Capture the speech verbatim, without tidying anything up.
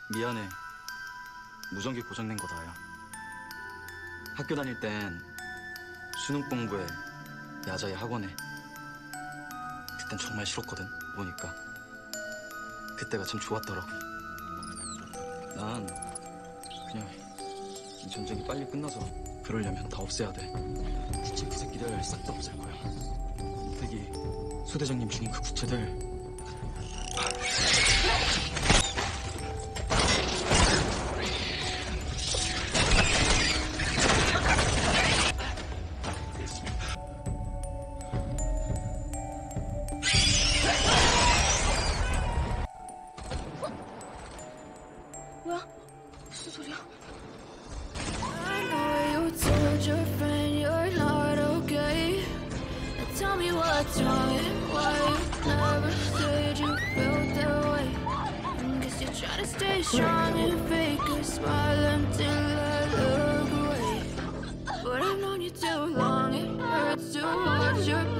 미안해. 무전기 고장낸 거 다야. 학교 다닐 땐 수능 공부에 야자에 학원에 그땐 정말 싫었거든. 보니까 그때가 참 좋았더라고. 난 그냥 이 전쟁이 빨리 끝나서 그러려면 다 없애야 돼. 지친 그 새끼들 싹 다 없앨 거야. 이태기 소대장님 죽인 그 구체들 뭐야? 무슨 소리야? I know you told your friend you're not okay. Now tell me what's wrong and why you never said you felt that way. And guess you're trying to stay strong and fake a smile until I look away. But I've known you too long, it hurts to watch your